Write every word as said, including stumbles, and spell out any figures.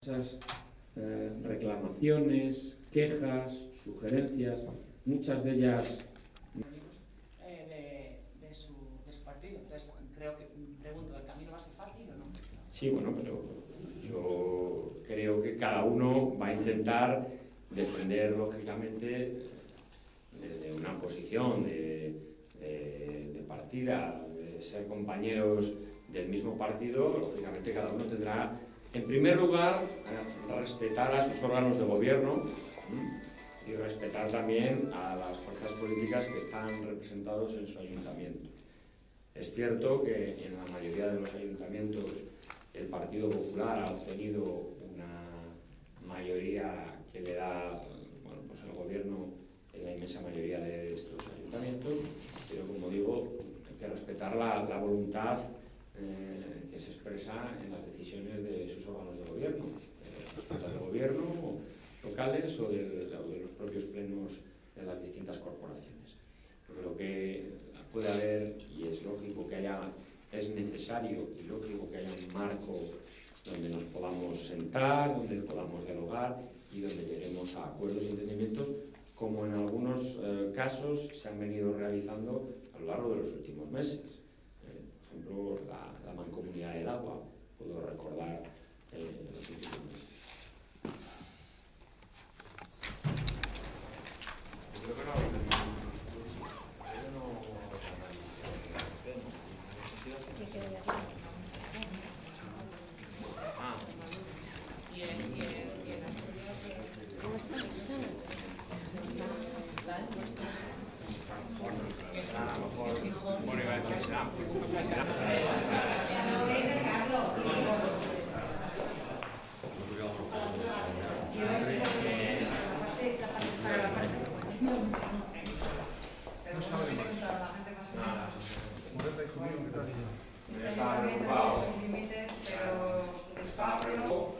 Muchas eh, reclamaciones, quejas, sugerencias, muchas de ellas eh, de, de, su, de su partido. Entonces, creo que, pregunto, ¿el camino va a ser fácil o no? Sí, bueno, pero yo creo que cada uno va a intentar defender, lógicamente, desde una posición de, de, de partida, de ser compañeros del mismo partido, lógicamente cada uno tendrá, en primer lugar, eh, respetar a sus órganos de gobierno ¿sí? y respetar también a las fuerzas políticas que están representados en su ayuntamiento. Es cierto que en la mayoría de los ayuntamientos el Partido Popular ha obtenido una mayoría que le da bueno, pues el gobierno en la inmensa mayoría de estos ayuntamientos, pero como digo, hay que respetar la, la voluntad eh, que se expresa en las decisiones de sus órganos de gobierno, eh, las juntas de gobierno locales o de, o de los propios plenos de las distintas corporaciones. Yo creo que puede haber, y es lógico que haya, es necesario y lógico que haya un marco donde nos podamos sentar, donde podamos dialogar y donde lleguemos a acuerdos y entendimientos, como en algunos eh, casos se han venido realizando a lo largo de los últimos meses. Eh, por ejemplo, la, la Mancomunidad del Agua, puedo recordar eh, los últimos meses. Yo creo que no, yo no, Ah. Y en, y en, y en Asturias, ¿Cómo estás, Susana? la encuesta A lo mejor, bueno, iba a decir, será. No sabe más. Está preocupado. límites, pero despacio.